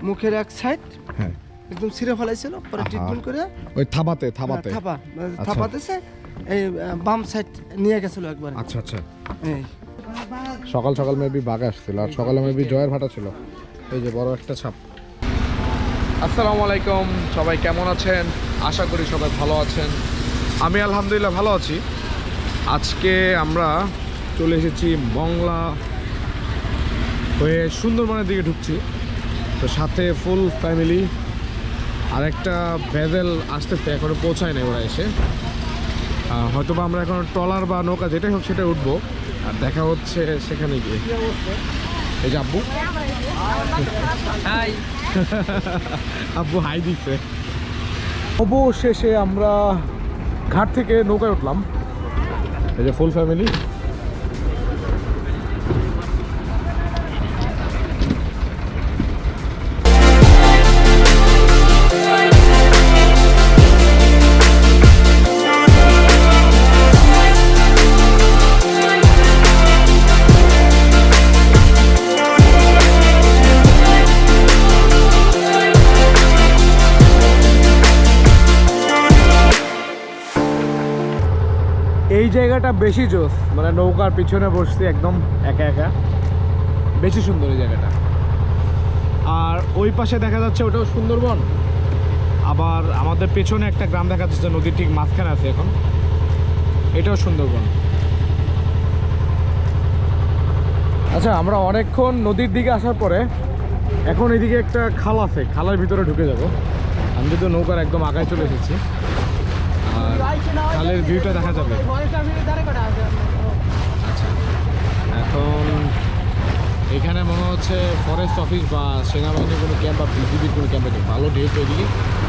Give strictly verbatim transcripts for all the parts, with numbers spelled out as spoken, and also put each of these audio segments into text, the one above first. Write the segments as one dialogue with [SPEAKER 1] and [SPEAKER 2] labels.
[SPEAKER 1] মুখের এক সাইড
[SPEAKER 2] হ্যাঁ
[SPEAKER 1] একদম ছিঁড়ে ফেলাইছিল, পরে ট্রিটমেন্ট করে
[SPEAKER 2] ওই থাবাতে থাবাতে
[SPEAKER 1] থাবা থাবাতেছে এই বাম সাইড নিয়ে গেছিল একবার।
[SPEAKER 2] আচ্ছা আচ্ছা।
[SPEAKER 1] এই
[SPEAKER 2] সকাল সকাল মেবি বাঘ আসছিল, আর সকালে মেবি জয়ের ভাটা ছিল। এই যে বড় একটা ছাপ। আসসালামু আলাইকুম, সবাই কেমন আছেন? আশা করি সবাই ভালো আছেন। আমি আলহামদুলিল্লাহ ভালো আছি। আজকে আমরা চলে এসেছি মংলা হয়ে সুন্দরবনের দিকে ঢুকছি। তো সাথে ফুল ফ্যামিলি, আর একটা ভেজেল আসতেছে, এখনো পৌঁছায় না ওরা এসে। হয়তো বা আমরা এখন ট্রলার বা নৌকা যেটাই হোক সেটা উঠবো, আর দেখা হচ্ছে সেখানে গিয়ে। এই যে আব্বু হাই আব্বু হাই দিচ্ছে। অবশেষে আমরা ঘাট থেকে নৌকায় উঠলাম। এই যে ফুল ফ্যামিলি। এই জায়গাটা বেশি জোস, মানে নৌকার পিছনে বসছি একদম একা একা, বেশি সুন্দর এই জায়গাটা। আর ওই পাশে দেখা যাচ্ছে ওটাও সুন্দরবন, আবার আমাদের পেছনে একটা গ্রাম দেখা যাচ্ছে, নদীর ঠিক মাঝখানে আছে এখন, এটাও সুন্দরবন। আচ্ছা, আমরা অনেকক্ষণ নদীর দিকে আসার পরে এখন এদিকে একটা খাল আছে, খালের ভিতরে ঢুকে যাব। আমি যদি নৌকার একদম আগায় চলে এসেছি, আর খালের ভিউটা দেখা যাবে। আচ্ছা, এখন এখানে মনে হচ্ছে ফরেস্ট অফিস বা সেনাবাহিনীর কোনো ক্যাম্প বা বিজিবির কোনো ক্যাম্প আছে। ভালো ঢেউ তো এদিকে,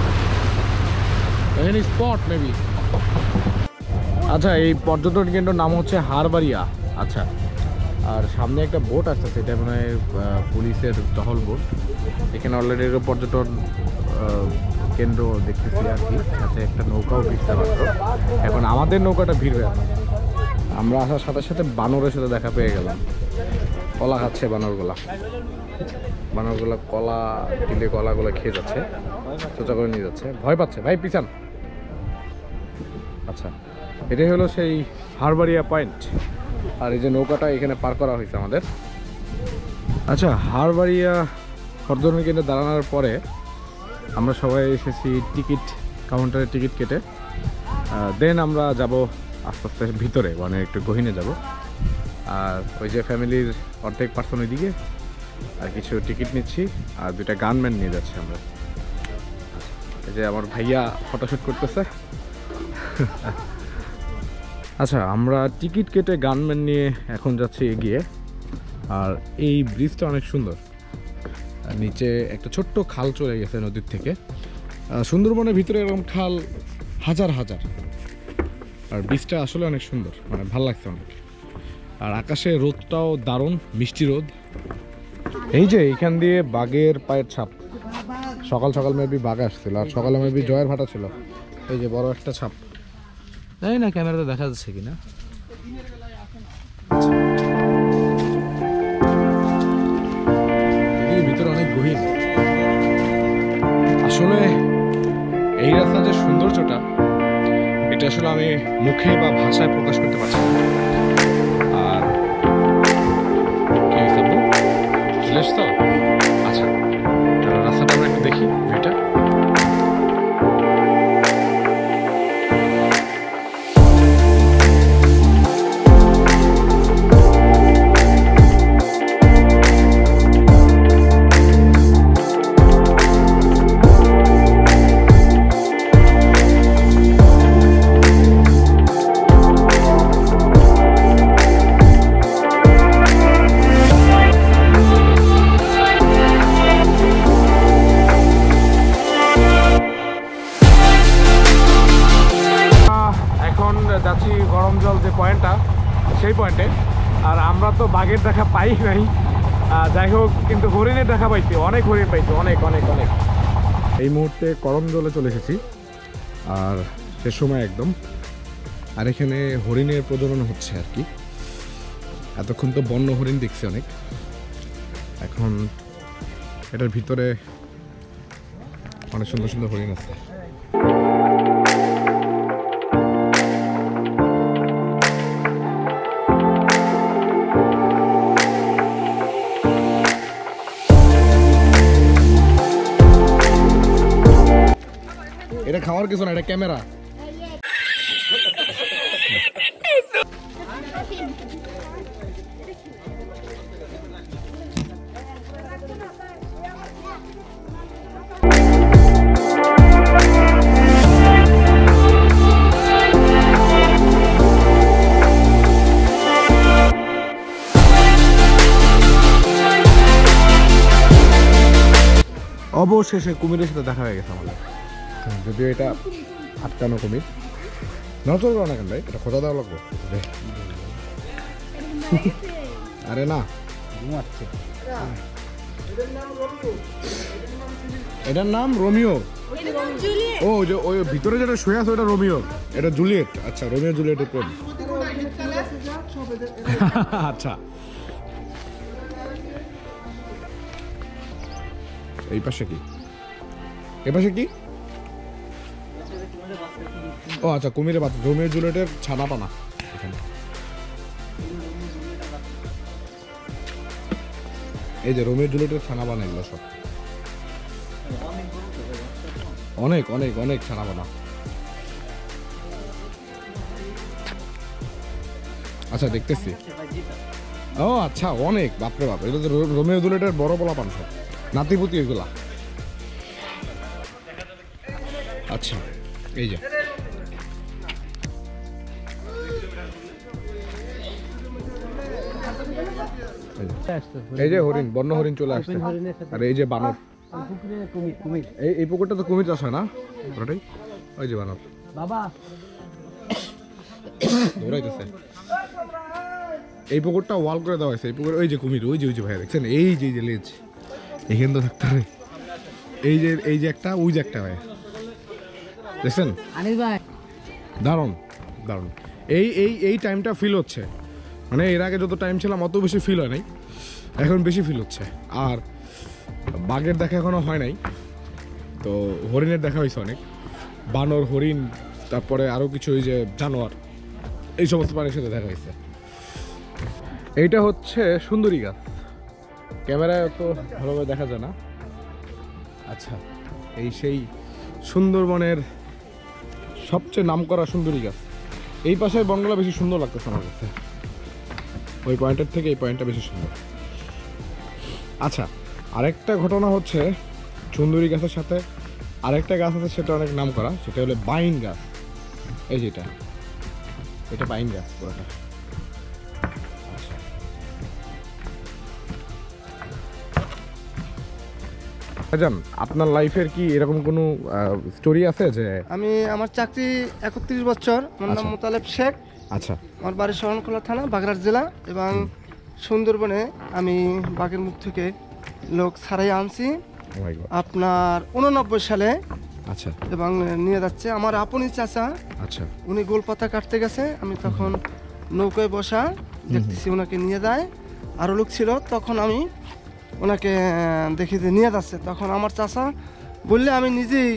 [SPEAKER 2] এখানে স্পট মেবি। আচ্ছা, এই পর্যটন কেন্দ্রের নাম হচ্ছে হারবাড়িয়া। আচ্ছা, আর সামনে একটা বোট আসতেছে, এটা মনে হয় পুলিশের টহল বোট। এখানে অলরেডি পর্যটন কেন্দ্র দেখতেছি আর কি, সাথে একটা নৌকাও ভিড়তে পারতো। এখন আমাদের নৌকাটা ভিড়বে। আমরা আসার সাথে সাথে বানরের সাথে দেখা পেয়ে গেলাম। কলা খাচ্ছে বানরগুলা, বানরগুলা কলা দিলে কলাগুলো খেয়ে যাচ্ছে, সোজা করে নিয়ে যাচ্ছে, ভয় পাচ্ছে। ভাই পিছান। আচ্ছা, এটাই হলো সেই হারবাড়িয়া পয়েন্ট। আর এই যে নৌকাটা এখানে পার করা হয়েছে আমাদের। আচ্ছা, হারবাড়িয়া পর্যটন কেন্দ্রে দাঁড়ানোর পরে আমরা সবাই এসেছি টিকিট কাউন্টারে টিকিট কেটে। দেন আমরা যাব আস্তে আস্তে ভিতরে, মানে একটু গহীনে যাব। আর ওই যে ফ্যামিলির অর্ধেক পার্সন ওইদিকে, আর কিছু টিকিট নিচ্ছি, আর দুইটা গানম্যান নিয়ে যাচ্ছি আমরা। এই যে আমার ভাইয়া ফটোশ্যুট করতেছে। আচ্ছা, আমরা টিকিট কেটে গানম্যান নিয়ে এখন যাচ্ছি এগিয়ে। আর এই ব্রিজটা অনেক সুন্দর, নিচে একটা ছোট্ট খাল চলে গেছে নদীর থেকে। সুন্দরবনের ভিতরে এরকম খাল হাজার হাজার, আর ব্রিজটা আসলে অনেক সুন্দর, মানে ভালো লাগছে অনেক। আর আকাশে রোদটাও দারুণ মিষ্টি রোদ। এই যে এইখান দিয়ে বাঘের পায়ের ছাপ, সকাল সকাল মেবি বাঘ আসছিল, আর সকালে মেবি জয়ের ভাটা ছিল। এই যে বড় একটা ছাপ, জানি না ক্যামেরাতে দেখা যাচ্ছে কিনা। ভিতরে অনেক গভীর। আসলে এই রাস্তার যে সৌন্দর্যটা, এটা আসলে আমি মুখে বা ভাষায় প্রকাশ করতে পারছি না। আর কি হয়েছে তো? আচ্ছা, রাস্তাটা আমরা একটু দেখি ভিউটা। যাচ্ছি গরম জল যে পয়েন্টটা, সেই পয়েন্টে। আর আমরা তো বাঘের দেখা পাই নাই, যাই হোক, কিন্তু হরিণের দেখা পাইছি, অনেক হরিণ পাইছি, অনেক অনেক অনেক। এই মুহূর্তে গরম জলে চলে এসেছি, আর সে সময় একদম। আর এখানে হরিণের প্রজনন হচ্ছে আর কি। এতক্ষণ তো বন্য হরিণ দেখছি অনেক, এখন এটার ভিতরে অনেক সুন্দর সুন্দর হরিণ আছে। এটা খাওয়ার কিছু না, এটা ক্যামেরা। অবশেষে কুমিরের সাথে দেখা হয়ে গেছে আমাদের, যদিও এটা আটকানো কুমির। না চলবে না কেন ভাই, এটা খোঁজা দেওয়া লাগবে। আরে না, এটার নাম রোমিও। ও যে ওই ভিতরে যেটা শুয়ে আছে ওটা রোমিও, এটা জুলিয়েট। আচ্ছা, রোমিও জুলিয়েটের প্রেম। আচ্ছা, এই পাশে কি, এই পাশে কি? ও আচ্ছা, কুমিরের বাচ্চা, রোমিও জুলিয়েটের ছানা পানা এখানে। এই যে রোমিও জুলিয়েটের ছানা পানা, এগুলো সব অনেক অনেক অনেক ছানা পানা। আচ্ছা, দেখতেছি। ও আচ্ছা, অনেক, বাপরে বাপ, এটা তো রোমিও জুলিয়েটের বড় বলা পান সব, নাতিপুতি এগুলা। আচ্ছা, এই যে এই যে হরিণ, বন্য হরিণ চলে আসছে। আর এই যে বানর, এই এই পুকুরটা তো কুমির চাষ হয় না ওটাই। ওই যে বানর বাবা দৌড়াইতেছে। এই পুকুরটা ওয়াল করে দেওয়া হয়েছে। এই পুকুর, ওই যে কুমির, ওই যে ওই যে ভাইয়া দেখছেন, এই যে যে লেজ, এখানে তো থাকতে হবে। এই যে এই যে একটা, ওই যে একটা ভাইয়া দেখছেন, দারুণ দারুণ। এই এই এই টাইমটা ফিল হচ্ছে, মানে এর আগে যত টাইম ছিলাম অত বেশি ফিল হয় নাই, এখন বেশি ফিল হচ্ছে। আর বাঘের দেখা এখনো হয় নাই, তো হরিণের দেখা হয়েছে অনেক, বানর, হরিণ, তারপরে আরও কিছু ওই যে জানোয়ার, এই সমস্ত প্রাণীর সাথে দেখা হয়েছে। এইটা হচ্ছে সুন্দরী গাছ, ক্যামেরায় তো ভালোভাবে দেখা যায় না। আচ্ছা, এই সেই সুন্দরবনের সবচেয়ে নামকরা সুন্দরী গাছ। এই পাশের বনগুলো বেশি সুন্দর লাগতেছে আমার কাছে, ওই পয়েন্টের থেকে এই পয়েন্টটা বেশি সুন্দর। আচ্ছা, আরেকটা ঘটনা হচ্ছে সুন্দরী গাছের সাথে আরেকটা গাছ আছে, সেটা অনেক নাম করা, সেটা হলো বাইন গাছ। এই যেটা, এটা বাইন গাছ পুরোটা। জান, আপনার লাইফের কি এরকম কোনো স্টোরি আছে? যে
[SPEAKER 1] আমি, আমার চাকরি একত্রিশ বছর, আমার নাম মোতালেব শেখ।
[SPEAKER 2] আচ্ছা,
[SPEAKER 1] আমার বাড়ি শরণখোলা থানা, বাগড়াট জেলা, এবং সুন্দরবনে আমি বাঘের মুখ থেকে লোক ছাড়াই আনছি আপনার উননব্বই সালে।
[SPEAKER 2] আচ্ছা,
[SPEAKER 1] এবং নিয়ে যাচ্ছে আমার আপনি চাচা।
[SPEAKER 2] আচ্ছা,
[SPEAKER 1] উনি গোলপাতা কাটতে গেছে, আমি তখন নৌকায় বসা দেখতেছি ওনাকে নিয়ে যায়। আরও লোক ছিল, তখন আমি ওনাকে দেখি যে নিয়ে যাচ্ছে, তখন আমার চাচা বললে আমি নিজেই,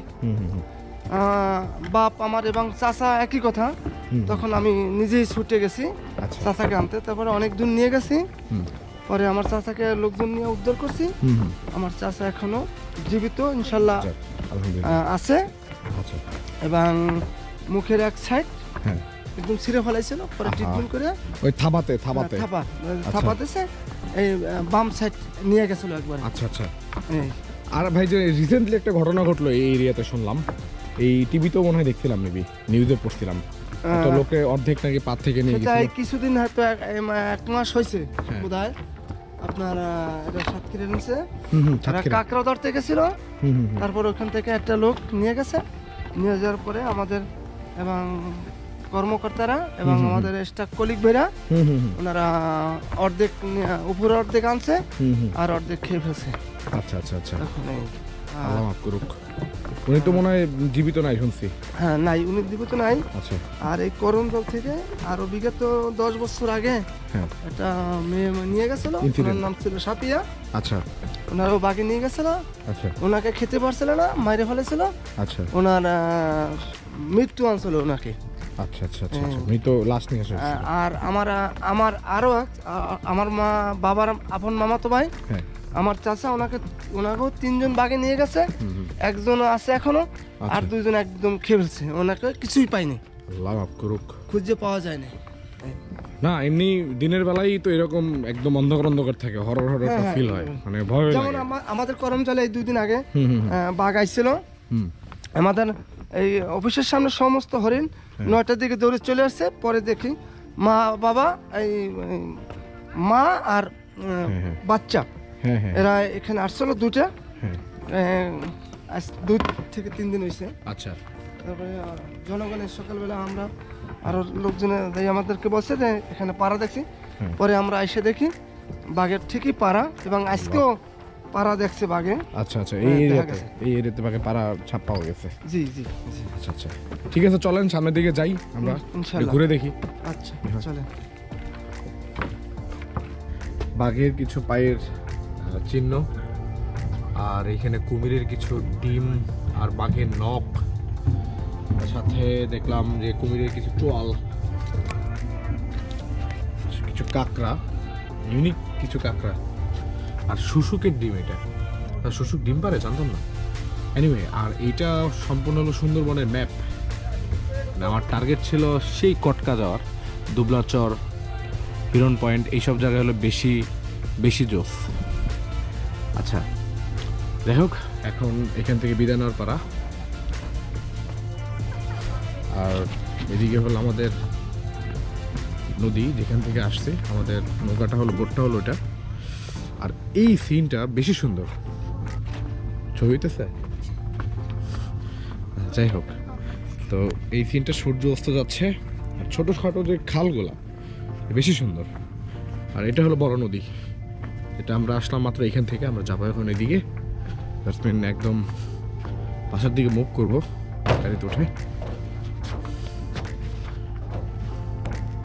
[SPEAKER 1] বাপ আমার এবং চাচা একই কথা, তখন আমি নিজেই ছুটে গেছি চাচাকে আনতে। তারপরে অনেক দূর নিয়ে গেছি, পরে আমার চাচাকে লোকজন নিয়ে উদ্ধার করছি। আমার চাচা এখনো জীবিত ইনশাল্লাহ আছে, এবং মুখের এক সাইড একদম ছিঁড়ে ফেলাইছিল, পরে ট্রিটমেন্ট করে ওই থাবাতে থাবাতে থাবা থাবাতেছে, এই বাম সাইড নিয়ে গেছিল একবার।
[SPEAKER 2] আচ্ছা আচ্ছা। আর ভাই, যে রিসেন্টলি একটা ঘটনা ঘটলো এই এরিয়াতে, শুনলাম, এই টিভিতেও মনে হয় দেখছিলাম, মেবি নিউজে পড়ছিলাম, তো লোকে অর্ধেক নাকি পাত থেকে নিয়ে গেছে।
[SPEAKER 1] কিছুদিন হয়তো এক মাস হয়েছে বোধহয়, আপনার এটা সাতক্ষীরা নিচে কাঁকড়া ধরতে গেছিল, তারপর ওখান থেকে একটা লোক নিয়ে গেছে। নিয়ে যাওয়ার পরে আমাদের এবং কর্মকর্তারা এবং আমাদের স্টাফ কলিগ ভাইরা, ওনারা অর্ধেক উপরে অর্ধেক আনছে আর অর্ধেক খেয়ে ফেলছে।
[SPEAKER 2] আচ্ছা আচ্ছা আচ্ছা। আল্লাহ মাফ করুক। উনি তো মনে হয় জীবিত নাই শুনছি।
[SPEAKER 1] হ্যাঁ নাই, উনি জীবিত নাই।
[SPEAKER 2] আচ্ছা।
[SPEAKER 1] আর এই করমজল থেকে আরো বিগত দশ বছর আগে
[SPEAKER 2] হ্যাঁ
[SPEAKER 1] একটা মেয়ে নিয়ে গেছিল, ওনার নাম ছিল সাপিয়া।
[SPEAKER 2] আচ্ছা।
[SPEAKER 1] ওনারও বাগে নিয়ে গেছিল। আচ্ছা। ওনাকে খেতে পারছিল না, মাইরে ফেলেছিল। আচ্ছা। ওনার মৃত্যু আনছিল ওনাকে।
[SPEAKER 2] আচ্ছা আচ্ছা আচ্ছা। মৃত লাশ নিয়ে আসে।
[SPEAKER 1] আর আমার আমার আরো আমার মা বাবার আপন মামাতো ভাই, আমার চাচা, ওনাকে ওনাকেও তিনজন বাগে নিয়ে গেছে। একজন আছে এখনো, আর দুইজন একদম খেয়ে ফেলছে, ওনাকে কিছুই পাইনি।
[SPEAKER 2] আল্লাহ মাফ করুক।
[SPEAKER 1] খুঁজে পাওয়া যায় না।
[SPEAKER 2] না এমনি দিনের বেলায় তো এরকম একদম অন্ধকার অন্ধকার থাকে, হরর হরর একটা ফিল হয়, মানে ভয় লাগে।
[SPEAKER 1] যেমন আমাদের করমজলে এই দুই দিন আগে বাঘ আইছিল আমাদের এই অফিসের সামনে, সমস্ত হরিণ নয়টার দিকে দৌড়ে চলে আসছে। পরে দেখি মা বাবা, এই মা আর বাচ্চা, এরা এখানে আসছিল দুটা, দুই থেকে তিন দিন হয়েছে। আচ্ছা। তারপরে জনগণের সকালবেলা আমরা আরো লোকজনে আমাদেরকে বলছে যে এখানে পাড়া দেখছি। পরে আমরা এসে দেখি বাঘের ঠিকই পাড়া, এবং আজকেও পাড়া দেখছে বাঘে।
[SPEAKER 2] আচ্ছা আচ্ছা। এই এরিয়াতে এই এরিয়াতে বাঘে পাড়া ছাপ পাওয়া গেছে।
[SPEAKER 1] জি জি।
[SPEAKER 2] আচ্ছা আচ্ছা ঠিক আছে, চলেন সামনের দিকে যাই, আমরা ঘুরে দেখি।
[SPEAKER 1] আচ্ছা চলেন।
[SPEAKER 2] বাঘের কিছু পায়ের চিহ্ন, আর এখানে কুমিরের কিছু ডিম আর বাঘের নখ, সাথে দেখলাম যে কুমিরের কিছু চোয়াল, কিছু কাঁকড়া, ইউনিক কিছু কাঁকড়া, আর শুশুকের ডিম। এটা শুশুক ডিম পারে জানতাম না। এনিওয়ে, আর এইটা সম্পূর্ণ হলো সুন্দরবনের ম্যাপ। আমার টার্গেট ছিল সেই কটকা যাওয়ার, দুবলাচর, হিরন পয়েন্ট, এইসব জায়গায় হলো বেশি বেশি জোস। আচ্ছা যাই হোক, এখন এখান থেকে বিদায় নেওয়ার পারা। আর এদিকে হলো আমাদের নদী, যেখান থেকে আসছে আমাদের নৌকাটা, হলো বোটটা হলো এটা। আর এই সিনটা বেশি সুন্দর, ছবি হইতেছে। যাই হোক, তো এই সিনটা সূর্য অস্ত যাচ্ছে, আর ছোটোখাটো যে খালগুলা বেশি সুন্দর। আর এটা হলো বড় নদী, এটা আমরা আসলাম মাত্র এখান থেকে। আমরা যাবো এখন এদিকে, একদম পাশের দিকে মুভ করবো গাড়িতে উঠে।